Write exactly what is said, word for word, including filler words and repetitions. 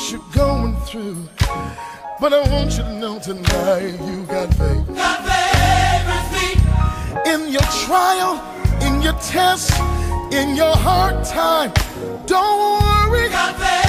you're going through, but I want you to know tonight you got faith. God favors me. In your trial, in your test, in your hard time, don't worry. God favors